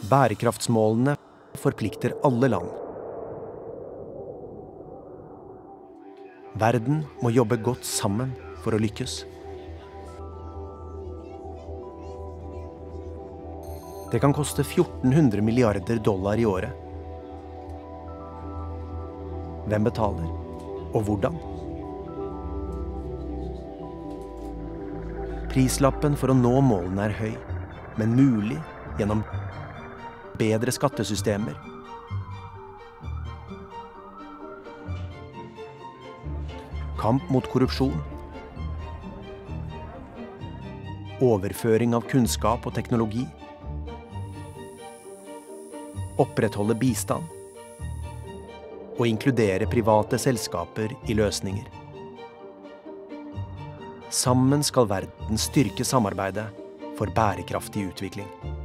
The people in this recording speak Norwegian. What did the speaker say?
Bærekraftsmålene forplikter alle land. Verden må jobbe godt sammen for å lykkes. Det kan koste 1400 milliarder dollar i året. Hvem betaler, og hvordan? Prislappen for å nå målene er høy, men mulig gjennom bedre skattesystemer, kamp mot korrupsjon, overføring av kunnskap og teknologi, opprettholde bistand og inkludere private selskaper i løsninger. Sammen skal verden styrke samarbeidet for bærekraftig utvikling.